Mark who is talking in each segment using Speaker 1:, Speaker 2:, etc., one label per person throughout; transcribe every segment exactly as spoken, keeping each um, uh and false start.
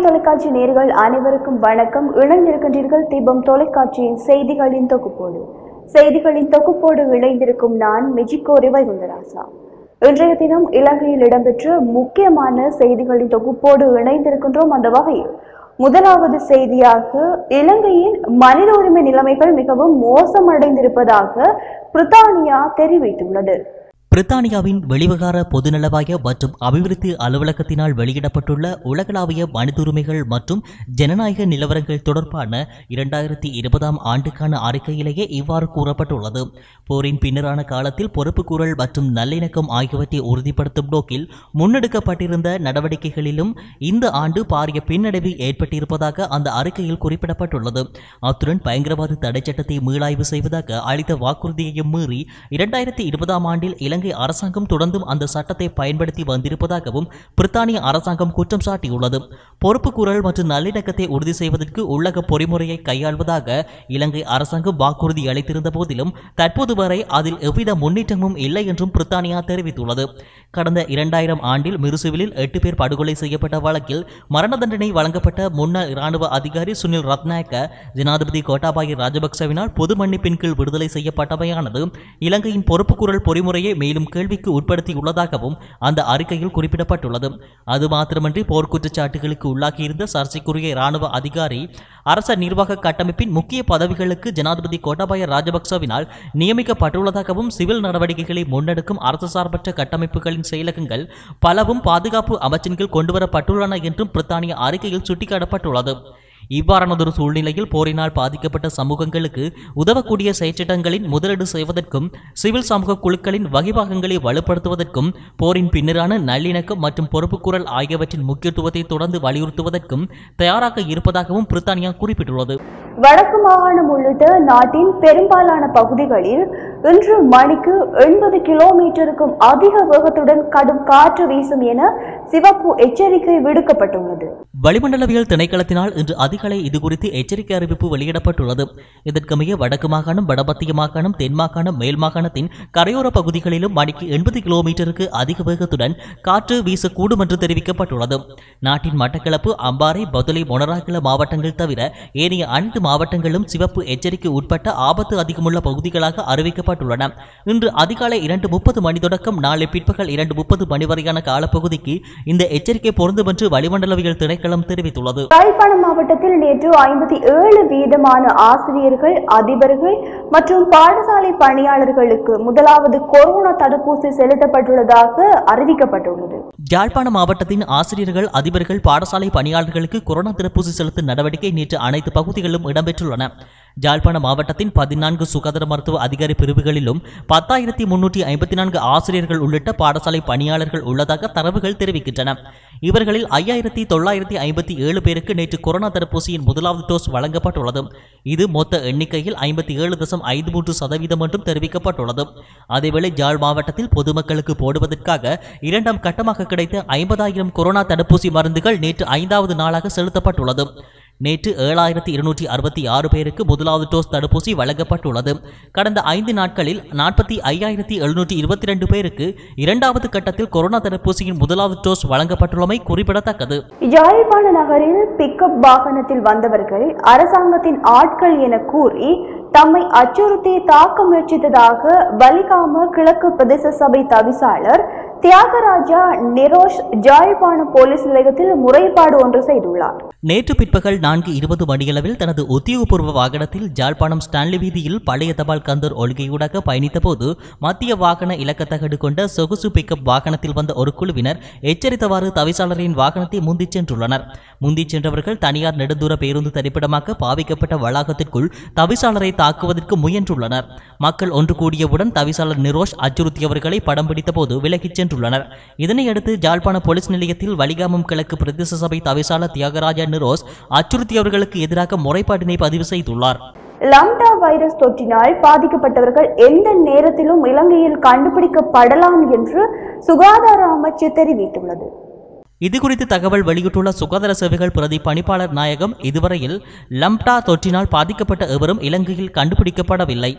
Speaker 1: தொலைக்காட்சி நேயர்கள் அனைவருக்கும் வணக்கம். இணைந்திருக்கின்றீர்கள் தீபம் தொலைக்காட்சியின் செய்திகளின் தொகுப்போடு. செய்திகளின் தொகுப்போடு இணைந்திருக்கும் நான் மிஜிகோ ரிவைகுந்தராசா. இன்றைய தினம் இலங்கையில் இடம்பெற்ற முக்கியமான செய்திகளின் தொகுப்போடு இணைந்திருக்கின்றோம். அந்த வகையில் முதலாவது செய்தியாக, இலங்கையின் மனித உரிமை நிலைமைகள் மிகவும் மோசமடைந்திருப்பதாக பிரித்தானியா தெரிவித்துள்ளது.
Speaker 2: பிரித்தானியாவின் வெளிவகார பொதுநலவாய மற்றும் அபிவிருத்தி அலுவலகத்தினால் வெளியிடப்பட்டுள்ள உலகளாவிய மனித உரிமைகள் மற்றும் ஜனநாயக நிலவரங்கள் தொடர்பான இரண்டாயிரத்தி இருபதாம் ஆண்டுக்கான அறிக்கையிலேயே இவ்வாறு கூறப்பட்டுள்ளது. போரின் பின்னரான காலத்தில் பொறுப்புக்கூறல் மற்றும் நல்லிணக்கம் ஆகியவற்றை உறுதிப்படுத்தும் நோக்கில் முன்னெடுக்கப்பட்டிருந்த நடவடிக்கைகளிலும் இந்த ஆண்டு பாரிய பின்னடைவு ஏற்பட்டிருப்பதாக அந்த அறிக்கையில் குறிப்பிடப்பட்டுள்ளது. அத்துடன் பயங்கரவாத தடை சட்டத்தை மீளாய்வு செய்வதாக அளித்த வாக்குறுதியையும் மீறி இரண்டாயிரத்தி இருபதாம் ஆண்டில் இலங்கை அரசாங்கம் தொடர்ந்தும் அந்த சட்டத்தை பயன்படுத்தி வந்திருப்பதாகவும் பிரித்தானிய அரசாங்கம் குற்றம் சாட்டியுள்ளது. பொறுப்புக்கூறல் மற்றும் நல்லிணக்கத்தை உறுதி செய்வதற்கு உள்ளக பொறிமுறையை கையாள்வதாக இலங்கை அரசாங்கம் வாக்குறுதி அளித்திருந்த போதிலும் தற்போது வரை அதில் எவ்வித முன்னேற்றமும் இல்லை என்றும் பிரித்தானியா தெரிவித்துள்ளது. கடந்த இரண்டாயிரம் ஆண்டில் மிருசுவிலில் எட்டு பேர் படுகொலை செய்யப்பட்ட வழக்கில் மரண தண்டனை வழங்கப்பட்ட முன்னாள் இராணுவ அதிகாரி சுனில் ரத்நாயக்க ஜனாதிபதி கோட்டாபாய ராஜபக்சவினால் பொது மன்னிப்பின் கீழ் விடுதலை செய்யப்பட்டவையானது இலங்கையின் பொறுப்புக்கூறல் பொறிமுறையை மேலும் கேள்விக்கு உட்படுத்தியுள்ளதாகவும் அந்த அறிக்கையில் குறிப்பிடப்பட்டுள்ளது. அது மாத்திரமன்றி போர்க்குற்றச்சாட்டுகளுக்கு உள்ளாகியிருந்த சர்ச்சைக்குரிய இராணுவ அதிகாரி அரச நிர்வாக கட்டமைப்பின் முக்கிய பதவிகளுக்கு ஜனாதிபதி கோட்டாபாய ராஜபக்சவினால் நியமிக்கப்பட்டுள்ளதாகவும் சிவில் நடவடிக்கைகளை முன்னெடுக்கும் அரசு சார்பற்ற கட்டமைப்புகளின் செயலகங்கள் பலவும் பாதுகாப்பு அமைச்சின் கீழ் கொண்டுவரப்பட்டுள்ளன என்றும் பிரித்தானிய அறிக்கையில் சுட்டிக்காட்டப்பட்டுள்ளது. இவ்வாறானதொரு சூழ்நிலையில் போரினால் பாதிக்கப்பட்ட சமூகங்களுக்கு உதவக்கூடிய செயற்திட்டங்களின் முதலீடு செய்வதற்கும் சிவில் சமூக குழுக்களின் வகைபாகங்களை வலுப்படுத்துவதற்கும் போரின் பின்னரான நல்லிணக்கம் மற்றும் பொறுப்புக்கூறல் ஆகியவற்றின் முக்கியத்துவத்தை தொடர்ந்து வலியுறுத்துவதற்கும் தயாராக இருப்பதாகவும் பிரித்தானியா குறிப்பிட்டுள்ளது.
Speaker 1: வடக்கு மாகாணம் உள்ளிட்ட நாட்டின் பெரும்பாலான பகுதிகளில் இன்று மணிக்கு எண்பது கிலோமீட்டருக்கும் அதிக வேகத்துடன் கடும் காற்று வீசும் என சிவப்பு எச்சரிக்கை விடுக்கப்பட்டுள்ளது.
Speaker 2: வளிமண்டலவியல் திணைக்களத்தினால் இன்று அதிகாலை இதுகுறித்து எச்சரிக்கை அறிவிப்பு வெளியிடப்பட்டுள்ளது. இதற்கமைய வடக்கு மாகாணம், வடமத்திய மாகாணம், தென் மாகாணம், மேல் மாகாணத்தின் கரையோர பகுதிகளிலும் மணிக்கு எண்பது கிலோமீட்டருக்கு அதிக வேகத்துடன் காற்று வீசக்கூடும் என்று தெரிவிக்கப்பட்டுள்ளது. நாட்டின் மட்டக்களப்பு, அம்பாறை, பதுளை, மொனராகல மாவட்டங்கள் தவிர ஏனைய அனைத்து மாவட்டங்களும் சிவப்பு எச்சரிக்கை உட்பட்ட ஆபத்து அதிகமுள்ள பகுதிகளாக அறிவிக்கப்பட்டுள்ளன. இன்று அதிகாலை இரண்டு முப்பது மணி தொடக்கம் நாளை பிற்பகல் இரண்டு முப்பது மணி வரையான காலப்பகுதிக்கு இந்த எச்சரிக்கை பொருந்தும் என்று வளிமண்டலவியல் திணைக்களம் தெரிவித்துள்ளது.
Speaker 1: யாழ்ப்பாணம் மாவட்டத்தில் நேற்று ஐம்பத்தி ஏழு வீதமான ஆசிரியர்கள், அதிபர்கள் மற்றும் பாடசாலை பணியாளர்களுக்கு முதலாவது கொரோனா தடுப்பூசி செலுத்தப்பட்டுள்ளதாக அறிவிக்கப்பட்டுள்ளது.
Speaker 2: யாழ்ப்பாணம் மாவட்டத்தின் ஆசிரியர்கள், அதிபர்கள், பாடசாலை பணியாளர்களுக்கு கொரோனா தடுப்பூசி செலுத்தும் நடவடிக்கை நேற்று அனைத்து பகுதிகளிலும் இடம்பெற்றுள்ளன. யாழ்ப்பாணம் மாவட்டத்தின் பதினான்கு சுகாதார மருத்துவ அதிகாரி பிரிவுகளிலும் பத்தாயிரத்தி முன்னூற்றி ஐம்பத்தி நான்கு ஆசிரியர்கள் உள்ளிட்ட பாடசாலை பணியாளர்கள் உள்ளதாக தரவுகள் தெரிவிக்கின்றன. இவர்களில் ஐயாயிரத்தி தொள்ளாயிரத்தி ஐம்பத்தி ஏழு பேருக்கு நேற்று கொரோனா தடுப்பூசியின் முதலாவது டோஸ் வழங்கப்பட்டுள்ளது. இது மொத்த எண்ணிக்கையில் ஐம்பத்தி ஏழு தசம் ஐந்து மூன்று சதவீதம் என்றும் தெரிவிக்கப்பட்டுள்ளது. அதேவேளை யாழ் மாவட்டத்தில் பொதுமக்களுக்கு போடுவதற்காக இரண்டாம் கட்டமாக கிடைத்த ஐம்பதாயிரம் கொரோனா தடுப்பூசி மருந்துகள் நேற்று ஐந்தாவது நாளாக செலுத்தப்பட்டுள்ளது. நேற்று ஏழாயிரத்தி இருநூற்றி அறுபத்தி ஆறு பேருக்கு முதலாவது டோஸ் தடுப்பூசி வழங்கப்பட்டுள்ளது. கடந்த ஐந்து நாட்களில் நாற்பத்தி ஐயாயிரத்தி எழுநூற்றி இருபத்தி இரண்டு பேருக்கு இரண்டாவது கட்டத்தில் கொரோனா தடுப்பூசியின் முதலாவது டோஸ் வழங்கப்பட்டுள்ளமை குறிப்பிடத்தக்கது.
Speaker 1: யாழ்ப்பாண நகரில் பிக்கப் வாகனத்தில் வந்தவர்கள் அரசாங்கத்தின் ஆட்கள் என கூறி தம்மை அச்சுறுத்தி தாக்க முயற்சித்ததாக வலிகாம கிழக்கு பிரதேச சபை தவிசாளர் தியாகராஜா நிரோஷ் யாழ்ப்பாண போலீஸ் நிலையத்தில் முறைப்பாடு ஒன்று செய்துள்ளார்.
Speaker 2: நேற்று பிற்பகல் நான்கு இருபது மணியளவில் தனது உத்தியோகபூர்வ வாகனத்தில் யாழ்ப்பாணம் ஸ்டான்லி வீதியில் பழைய தபால் கந்தர் ஒழுங்கையூடாக பயணித்த போது மத்திய வாகன இலக்கத்தகடு கொண்ட சொகுசு பிக்கப் வாகனத்தில் வந்த ஒரு குழுவினர் எச்சரித்தவாறு தவிசாளரின் வாகனத்தை முந்திச் சென்றுள்ளனர். முந்திச் சென்றவர்கள் தனியார் நெடுந்தூர பேருந்து தரிப்பிடமாக பாவிக்கப்பட்ட வளாகத்திற்குள் தவிசாளரை தாக்குவதற்கு முயன்றுள்ளனர். மக்கள் ஒன்று கூடியவுடன் தவிசாளர் நிரோஷ் அச்சுறுத்தியவர்களை படம் பிடித்த போது விலகிச் சென்றுள்ளனர். இதனையடுத்து யாழ்ப்பாண போலீஸ் நிலையத்தில் வலிகாமம் கிழக்கு பிரதேச சபை தவிசாளர் தியாகராஜா நிரோஷ் அச்சுறுத்தியவர்களுக்கு எதிராக முறைப்பாட்டினை பதிவு செய்துள்ளார்.
Speaker 1: லம்டா வைரஸ் தொற்றினால் பாதிக்கப்பட்டவர்கள் எந்த நேரத்திலும் இலங்கையில் கண்டுபிடிக்கப்படலாம் என்று சுகாதார அமைச்சு தெரிவித்துள்ளது.
Speaker 2: இதுகுறித்து தகவல் வெளியிட்டுள்ள சுகாதார சேவைகள் பிரதி பணிப்பாளர் நாயகம், இதுவரையில் லம்டா தொற்றினால் பாதிக்கப்பட்ட எவரும் இலங்கையில் கண்டுபிடிக்கப்படவில்லை.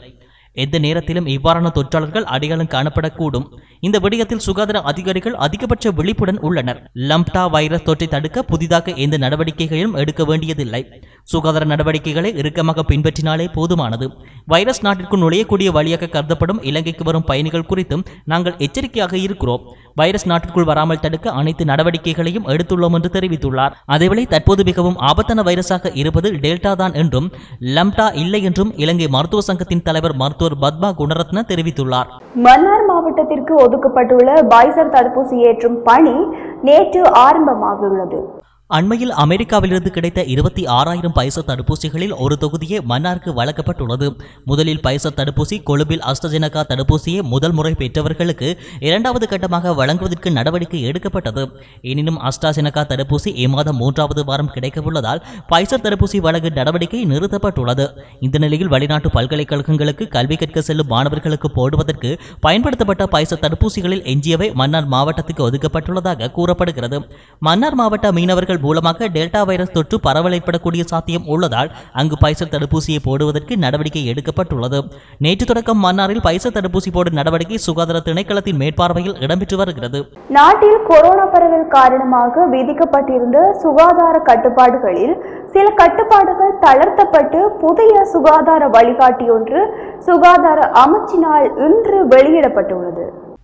Speaker 2: எந்த நேரத்திலும் இவ்வாறான தொற்றாளர்கள் அடையாளம் காணப்படக்கூடும். இந்த விடயத்தில் சுகாதார அதிகாரிகள் அதிகபட்ச விழிப்புடன் உள்ளனர். லம்ப்டா வைரஸ் தொற்றை தடுக்க புதிதாக எந்த நடவடிக்கைகளையும் எடுக்க வேண்டியதில்லை. சுகாதார நடவடிக்கைகளை இறுக்கமாக பின்பற்றினாலே போதுமானது. வைரஸ் நாட்டிற்குள் நுழையக்கூடிய வழியாக கருதப்படும் இலங்கைக்கு வரும் பயணிகள் குறித்தும் நாங்கள் எச்சரிக்கையாக இருக்கிறோம். வைரஸ் நாட்டிற்குள் வராமல் தடுக்க அனைத்து நடவடிக்கைகளையும் எடுத்துள்ளோம் என்று தெரிவித்துள்ளார். அதேவேளை தற்போது மிகவும் ஆபத்தான வைரஸாக இருப்பது டெல்டா தான் என்றும் லம்ப்டா இல்லை என்றும் இலங்கை மருத்துவ சங்கத்தின் தலைவர் மருத்துவர் பத்மா குணரத்ன தெரிவித்துள்ளார்.
Speaker 1: மன்னார் மாவட்டத்திற்கு ஒதுக்கப்பட்டுள்ள பைசர் தடுப்பூசி ஏற்றும் பணி நேற்று ஆரம்பமாகியுள்ளது.
Speaker 2: அண்மையில் அமெரிக்காவிலிருந்து கிடைத்த இருபத்தி ஆறாயிரம் பைசர் தடுப்பூசிகளில் ஒரு தொகுதியே மன்னாருக்கு வழங்கப்பட்டுள்ளது. முதலில் பைசர் தடுப்பூசி கொழும்பில் அஸ்ட்ராஜெனகா தடுப்பூசியை முதல் முறை பெற்றவர்களுக்கு இரண்டாவது கட்டமாக வழங்குவதற்கு நடவடிக்கை எடுக்கப்பட்டது. எனினும் அஸ்ட்ராஜெனகா தடுப்பூசி இம்மாதம் மூன்றாவது வாரம் கிடைக்கவுள்ளதால் பைசர் தடுப்பூசி வழங்கும் நடவடிக்கை நிறுத்தப்பட்டுள்ளது. இந்த நிலையில் வெளிநாட்டு பல்கலைக்கழகங்களுக்கு கல்வி கற்க செல்லும் மாணவர்களுக்கு போடுவதற்கு பயன்படுத்தப்பட்ட பைசர் தடுப்பூசிகளில் எஞ்சியவை மன்னார் மாவட்டத்துக்கு ஒதுக்கப்பட்டுள்ளதாக கூறப்படுகிறது. மன்னார் மாவட்ட மீனவர்கள் மூலமாக டெல்டா வைரஸ் தொற்று பரவல் ஏற்படக்கூடிய சாத்தியம் உள்ளதால் அங்கு பைசர் தடுப்பூசியை போடுவதற்கு நடவடிக்கை எடுக்கப்பட்டுள்ளது. நேற்று தொடக்கம் மன்னாரில் பைசர் தடுப்பூசி போடும் நடவடிக்கை சுகாதார திணைக்களத்தின் மேற்பார்வையில் இடம்பெற்று வருகிறது.
Speaker 1: நாட்டில் கொரோனா பரவல் காரணமாக விதிக்கப்பட்டிருந்த சுகாதார கட்டுப்பாடுகளில் சில கட்டுப்பாடுகள் தளர்த்தப்பட்டு புதிய சுகாதார வழிகாட்டி ஒன்று சுகாதார அமைச்சினால் இன்று வெளியிடப்பட்டுள்ளது.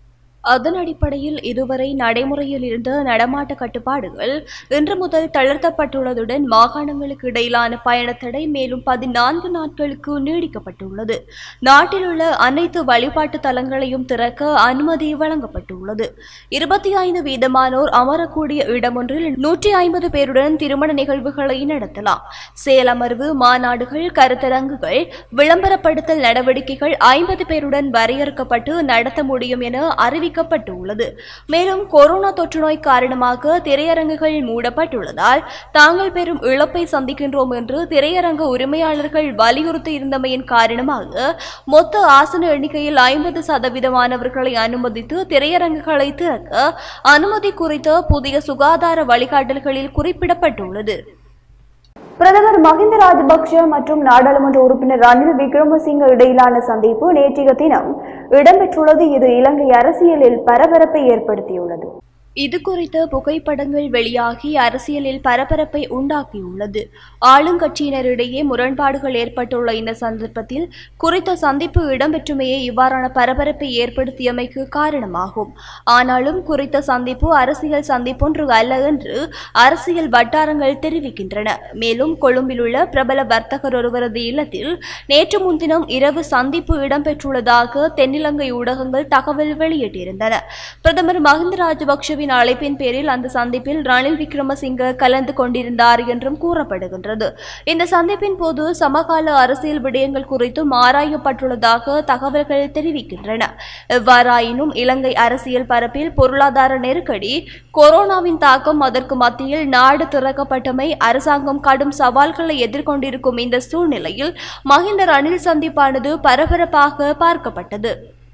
Speaker 3: அதன் அடிப்படையில் இதுவரை நடைமுறையில் இருந்த நடமாட்ட கட்டுப்பாடுகள் இன்று முதல் தளர்த்தப்பட்டுள்ளதுடன் மாகாணங்களுக்கு இடையிலான பயணத்தடை மேலும் பதினான்கு நாட்களுக்கு நீடிக்கப்பட்டுள்ளது. நாட்டில் உள்ள அனைத்து வழிபாட்டு தலங்களையும் திறக்க அனுமதி வழங்கப்பட்டுள்ளது. இருபத்தி ஐந்து வீதமானோர் அமரக்கூடிய இடமொன்றில் நூற்றி ஐம்பது பேருடன் திருமண நிகழ்வுகளை நடத்தலாம். செயலமர்வு, மாநாடுகள், கருத்தரங்குகள், விளம்பரப்படுத்தல் நடவடிக்கைகள் ஐம்பது பேருடன் வரையறுக்கப்பட்டு நடத்த முடியும் என அறிவிக்க ப்பட்டுள்ளது. மேலும் கொரோனா தொற்று நோய் காரணமாக திரையரங்குகள் மூடப்பட்டுள்ளதால் தாங்கள் பெரும் இழப்பை சந்திக்கின்றோம் என்று திரையரங்க உரிமையாளர்கள் வலியுறுத்தி இருந்தமையின் காரணமாக மொத்த ஆசன எண்ணிக்கையில் ஐம்பது சதவீதமானவர்களை அனுமதித்து திரையரங்குகளை திறக்க அனுமதி குறித்த புதிய சுகாதார வழிகாட்டல்களில் குறிப்பிடப்பட்டுள்ளது.
Speaker 1: பிரதமர் மஹிந்த ராஜபக்ஷ மற்றும் நாடாளுமன்ற உறுப்பினர் ரணில் விக்ரமசிங்க இடையிலான சந்திப்பு நேற்றைய தினம் இடம்பெற்றுள்ளது. இது இலங்கை அரசியலில் பரபரப்பை ஏற்படுத்தியுள்ளது.
Speaker 3: இது குறித்த புகைப்படங்கள் வெளியாகி அரசியலில் பரபரப்பை உண்டாக்கியுள்ளது. ஆளுங்கட்சியினரிடையே முரண்பாடுகள் ஏற்பட்டுள்ள இந்த சந்தர்ப்பத்தில் குறித்த சந்திப்பு இடம்பெற்றுமையே இவ்வாறான பரபரப்பை ஏற்படுத்தியமைக்கு காரணமாகும். ஆனாலும் குறித்த சந்திப்பு அரசியல் சந்திப்பொன்று அல்ல என்று அரசியல் வட்டாரங்கள் தெரிவிக்கின்றன. மேலும் கொழும்பில் உள்ள பிரபல வர்த்தகர் ஒருவரது இல்லத்தில் நேற்று முன்தினம் இரவு சந்திப்பு இடம்பெற்றுள்ளதாக தென்னிலங்கை ஊடகங்கள் தகவல் வெளியிட்டிருந்தன. பிரதமர் மஹிந்த ராஜபக்ஷவின் அழைப்பின் பேரில் அந்த சந்திப்பில் ரணில் விக்ரமசிங்க கலந்து கொண்டிருந்தார் என்றும் கூறப்படுகின்றது. இந்த சந்திப்பின் போது சமகால அரசியல் விடயங்கள் குறித்தும் ஆராயப்பட்டுள்ளதாக தகவல்கள் தெரிவிக்கின்றன. எவ்வாறாயினும் இலங்கை அரசியல் பரப்பில் பொருளாதார நெருக்கடி, கொரோனாவின் தாக்கம், அதற்கு மத்தியில் நாடு திறக்கப்பட்டமை, அரசாங்கம் கடும் சவால்களை எதிர்கொண்டிருக்கும் இந்த சூழ்நிலையில் மஹிந்த ரணில் சந்திப்பானது பரபரப்பாக பார்க்கப்பட்டது.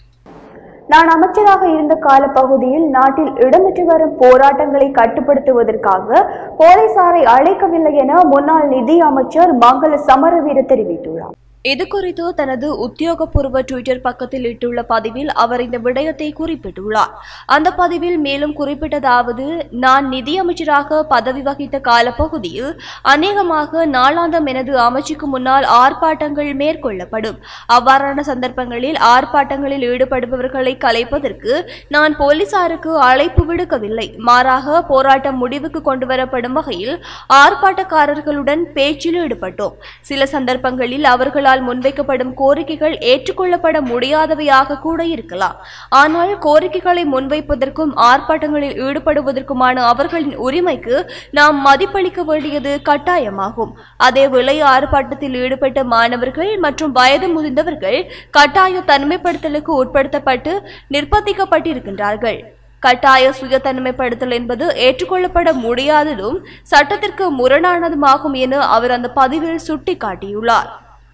Speaker 1: நான் அமைச்சராக இருந்த காலப்பகுதியில் நாட்டில் இடம்பெற்று வரும் போராட்டங்களை கட்டுப்படுத்துவதற்காக போலீசாரை அழைக்கவில்லை என முன்னாள் நிதி அமைச்சர் மங்கள சமரவீர தெரிவித்துள்ளார்.
Speaker 3: இதுகுறித்து தனது உத்தியோகபூர்வ ட்விட்டர் பக்கத்தில் இட்டுள்ள பதிவில் அவர் இந்த விடயத்தை குறிப்பிட்டுள்ளார். அந்த பதிவில் மேலும் குறிப்பிட்டதாவது, நான் நிதியமைச்சராக பதவி வகித்த காலப்பகுதியில் அநேகமாக நாளாந்தம் எனது அமைச்சுக்கு முன்னால் ஆர்ப்பாட்டங்கள் மேற்கொள்ளப்படும். அவ்வாறான சந்தர்ப்பங்களில் ஆர்ப்பாட்டங்களில் ஈடுபடுபவர்களை கலைப்பதற்கு நான் போலீசாருக்கு அழைப்பு விடுக்கவில்லை. மாறாக போராட்டம் முடிவுக்கு கொண்டுவரப்படும் வகையில் ஆர்ப்பாட்டக்காரர்களுடன் பேச்சில் ஈடுபட்டோம். சில சந்தர்ப்பங்களில் அவர்கள் முன்வைக்கப்படும் கோரிக்கைகள் ஏற்றுக்கொள்ளப்பட முடியாதவையாக கூட இருக்கலாம். ஆனால் கோரிக்கைகளை முன்வைப்பதற்கும் ஆர்ப்பாட்டங்களில் ஈடுபடுவதற்குமான அவர்களின் உரிமைக்கு நாம் மதிப்பளிக்க வேண்டியது கட்டாயமாகும். அதேவேளை ஆர்ப்பாட்டத்தில் ஈடுபட்ட மாணவர்கள் மற்றும் வயது முதிர்ந்தவர்கள் கட்டாய தனிமைப்படுத்தலுக்கு உட்படுத்தப்பட்டு நிர்பந்திக்கப்பட்டிருக்கின்றார்கள். கட்டாய சுய தனிமைப்படுத்தல் என்பது ஏற்றுக்கொள்ளப்பட முடியாததும் சட்டத்திற்கு முரணானதுமாகும் என அவர் அந்த பதிவில் சுட்டிக்காட்டியுள்ளார்.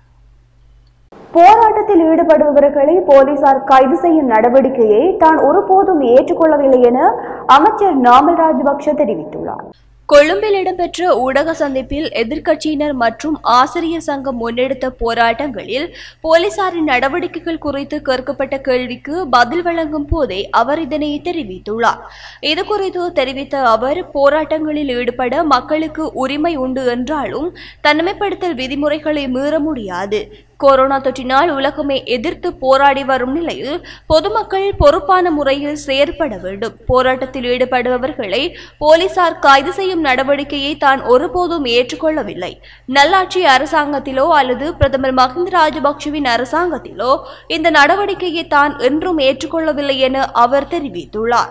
Speaker 1: போராட்டத்தில் ஈடுபடுபவர்களை போலீசார் கைது செய்யும் நடவடிக்கையை தான் ஒருபோதும் ஏற்றுக்கொள்ளவில்லை என அமைச்சர் நாமல் ராஜபக்ஷ தெரிவித்துள்ளார்.
Speaker 3: கொழும்பில் இடம்பெற்ற ஊடக சந்திப்பில் எதிர்க்கட்சியினர் மற்றும் ஆசிரியர் சங்கம் முன்னெடுத்த போராட்டங்களில் போலீசாரின் நடவடிக்கைகள் குறித்து கேட்கப்பட்ட கேள்விக்கு பதில் வழங்கும் போதே அவர் இதனை தெரிவித்துள்ளார். இதுகுறித்து தெரிவித்த அவர், போராட்டங்களில் ஈடுபட மக்களுக்கு உரிமை உண்டு என்றாலும் தனிமைப்படுத்தல் விதிமுறைகளை மீற முடியாது. கொரோனா தொற்றினால் உலகமே எதிர்த்து போராடி வரும் நிலையில் பொதுமக்கள் பொறுப்பான முறையில் செயற்பட வேண்டும். போராட்டத்தில் ஈடுபடுபவர்களை போலீசார் கைது செய்யும் நடவடிக்கையை தான் ஒருபோதும் ஏற்றுக்கொள்ளவில்லை. நல்லாட்சி அரசாங்கத்திலோ அல்லது பிரதமர் மஹிந்த ராஜபக்சவின் அரசாங்கத்திலோ இந்த நடவடிக்கையை தான் என்றும் ஏற்றுக்கொள்ளவில்லை என அவர் தெரிவித்துள்ளார்.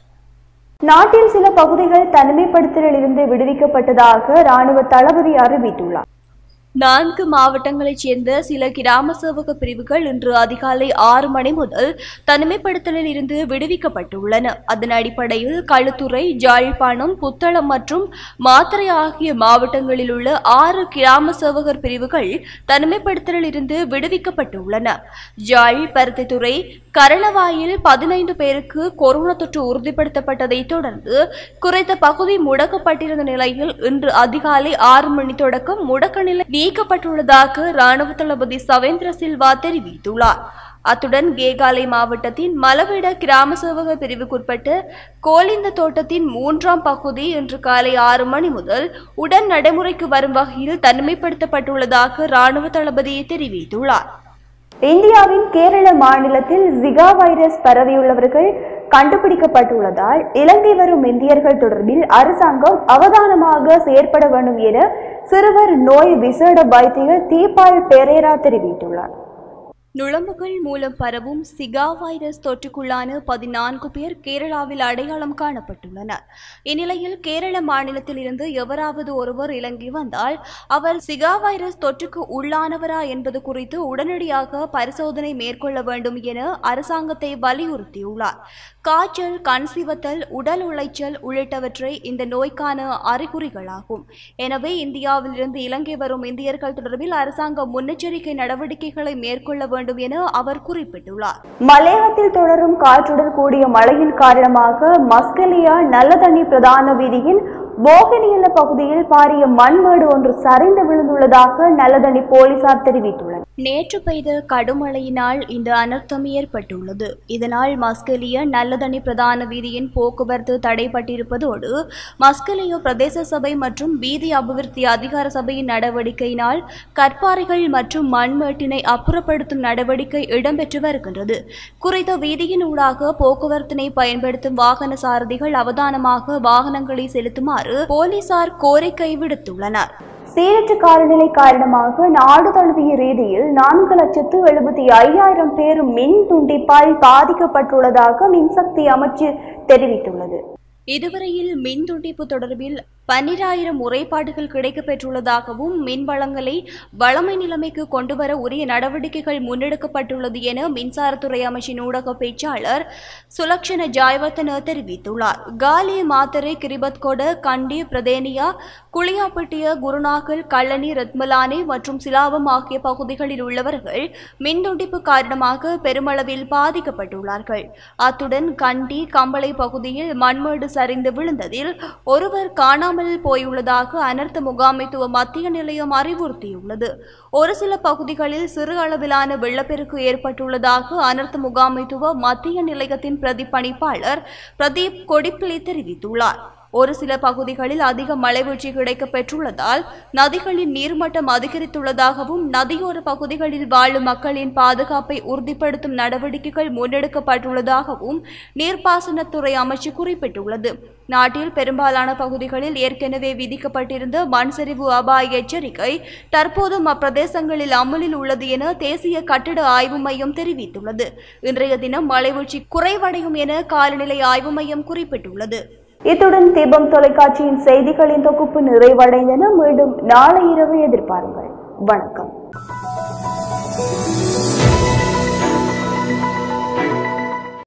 Speaker 1: நாட்டில் சில பகுதிகள் தனிமைப்படுத்தலில் இருந்து விடுவிக்கப்பட்டதாக ராணுவ தளபதி அறிவித்துள்ளார்.
Speaker 3: நான்கு மாவட்டங்களைச் சேர்ந்த சில கிராம சேவக பிரிவுகள் இன்று அதிகாலை ஆறு மணி முதல் தனிமைப்படுத்தலில் இருந்து விடுவிக்கப்பட்டுள்ளன. அதன் அடிப்படையில் களுத்துறை, யாழ்ப்பாணம், புத்தளம் மற்றும் மாத்தறை ஆகிய மாவட்டங்களில் உள்ள ஆறு கிராம சேவகர் பிரிவுகள் தனிமைப்படுத்தலில் இருந்து விடுவிக்கப்பட்டுள்ளன. யாழ், பருத்தித்துறை, கரணவாயில் பதினைந்து பேருக்கு கொரோனா தொற்று உறுதிப்படுத்தப்பட்டதை தொடர்ந்து குறித்த பகுதி முடக்கப்பட்டிருந்த நிலையில் இன்று அதிகாலை ஆறு மணி தொடக்கம் முடக்க நிலை நீக்கப்பட்டுள்ளதாக ராணுவ தளபதி சவேந்திர சில்வா தெரிவித்துள்ளார். அத்துடன் கேகாலை மாவட்டத்தின் மலவிட கிராம சேவக பிரிவுக்குட்பட்ட கோலிந்த தோட்டத்தின் மூன்றாம் பகுதி இன்று காலை ஆறு மணி முதல் உடன் நடைமுறைக்கு வரும் வகையில் தனிமைப்படுத்தப்பட்டுள்ளதாக ராணுவ தளபதி தெரிவித்துள்ளார்.
Speaker 1: இந்தியாவின் கேரள மாநிலத்தில் ஜிகா வைரஸ் பரவியுள்ளவர்கள் கண்டுபிடிக்கப்பட்டுள்ளதால் இலங்கை வரும் இந்தியர்கள் தொடர்பில் அரசாங்கம் அவதானமாக செயற்பட வேண்டும் என சிறுவர் நோய் விசேட வைத்தியர் தீபால் பெரேரா தெரிவித்துள்ளார்.
Speaker 3: நுளம்புகள் மூலம் பரவும் சிகா வைரஸ் தொற்றுக்குள்ளான பதினான்கு பேர் கேரளாவில் அடையாளம் காணப்பட்டுள்ளனர். இந்நிலையில் கேரள மாநிலத்தில் இருந்து எவராவது ஒருவர் இலங்கை வந்தால் அவர் சிகா வைரஸ் தொற்றுக்கு உள்ளானவரா என்பது குறித்து உடனடியாக பரிசோதனை மேற்கொள்ள வேண்டும் என அரசாங்கத்தை வலியுறுத்தியுள்ளார். காய்ச்சல், கண் சிவத்தல், உடல் உளைச்சல் உள்ளிட்டவற்றை இந்த நோய்க்கான அறிகுறிகளாகும். எனவே இந்தியாவிலிருந்து இலங்கை வரும் இந்தியர்கள் தொடர்பில் அரசாங்கம் முன்னெச்சரிக்கை நடவடிக்கைகளை மேற்கொள்ள வேண்டும் என அவர் குறிப்பிட்டுள்ளார்.
Speaker 1: மலையகத்தில் தொடரும் காற்றுடன் கூடிய மழையின் காரணமாக மஸ்கெலியா நல்லதண்ணி பிரதான வீதியின் போகனியல பகுதியில் பாரிய மண்மேடு ஒன்று சரிந்து விழுந்துள்ளதாக நல்லதண்ணி போலீசார் தெரிவித்துள்ளனர்.
Speaker 3: நேற்று பெய்த கடுமழையினால் இந்த அனர்த்தம் ஏற்பட்டுள்ளது. இதனால் மஸ்கெலியா நல்லதண்ணி பிரதான வீதியின் போக்குவரத்து தடைப்பட்டிருப்பதோடு மஸ்கெலியா பிரதேச சபை மற்றும் வீதி அபிவிருத்தி அதிகார சபையின் நடவடிக்கையினால் கற்பாறைகள் மற்றும் மண்மேட்டினை அப்புறப்படுத்தும் நடவடிக்கை இடம்பெற்று வருகின்றது. குறித்த வீதியின் ஊடாக போக்குவரத்தினை பயன்படுத்தும் வாகன சாரதிகள் அவதானமாக வாகனங்களை செலுத்துமாறு போலீசார் கோரிக்கை விடுத்துள்ளனர்.
Speaker 1: சீரற்ற காலநிலை காரணமாக நாடு தழுவிய ரீதியில் நான்கு லட்சத்து எழுபத்தி ஐயாயிரம் பேர் மின் துண்டிப்பால் பாதிக்கப்பட்டுள்ளதாக மின்சக்தி அமைச்சு தெரிவித்துள்ளது.
Speaker 3: இதுவரையில் மின் துண்டிப்பு தொடர்பில் பன்னிராயிரம் முறைப்பாடுகள் கிடைக்கப்பெற்றுள்ளதாகவும் மின் வளங்களை வளமை நிலைமைக்கு கொண்டுவர உரிய நடவடிக்கைகள் முன்னெடுக்கப்பட்டுள்ளது என மின்சாரத்துறை அமைச்சின் ஊடக பேச்சாளர் சுலக்ஷன ஜாயவர்தன தெரிவித்துள்ளார். காலி, மாத்தரை, கிரிபத்கொட, கண்டி, பிரதேனியா, குளியாப்பட்டிய, குருநாகல், கள்ளனி, ரத்மலானே மற்றும் சிலாவம் ஆகிய பகுதிகளில் உள்ளவர்கள் மின் துண்டிப்பு காரணமாக பெருமளவில் பாதிக்கப்பட்டுள்ளார்கள். அத்துடன் கண்டி, கம்பளை பகுதியில் மண்மேடு சரிந்து விழுந்ததில் ஒருவர் காணாமல் போயுள்ளதாக அனர்த்த முகாமைத்துவ மத்திய நிலையம் அறிவுறுத்தியுள்ளது. ஒரு சில பகுதிகளில் சிறு அளவிலான வெள்ளப்பெருக்கு ஏற்பட்டுள்ளதாக அனர்த்த முகாமைத்துவ மத்திய நிலையத்தின் பிரதிபலிப்பாளர் பிரதீப் கொடிப்பிலி தெரிவித்துள்ளார். ஒரு சில பகுதிகளில் அதிக மழைவீழ்ச்சி கிடைக்கப் பெற்றுள்ளதால் நதிகளின் நீர்மட்டம் அதிகரித்துள்ளதாகவும் நதியோர பகுதிகளில் வாழும் மக்களின் பாதுகாப்பை உறுதிப்படுத்தும் நடவடிக்கைகள் முன்னெடுக்கப்பட்டுள்ளதாகவும் நீர்ப்பாசனத்துறை அமைச்சு குறிப்பிட்டுள்ளது. நாட்டில் பெரும்பாலான பகுதிகளில் ஏற்கனவே விதிக்கப்பட்டிருந்த மண் சரிவு அபாய எச்சரிக்கை தற்போதும் அப்பிரதேசங்களில் அமலில் உள்ளது என தேசிய கட்டிட ஆய்வு மையம் தெரிவித்துள்ளது. இன்றைய தினம் மழைவீழ்ச்சி குறைவடையும் என காலநிலை ஆய்வு மையம் குறிப்பிட்டுள்ளது.
Speaker 1: இத்துடன் தீபம் தொலைக்காட்சியின் செய்திகளின் தொகுப்பு நிறைவடைந்தன. மீண்டும் நாளை இரவு எதிர்பாருங்கள். வணக்கம்.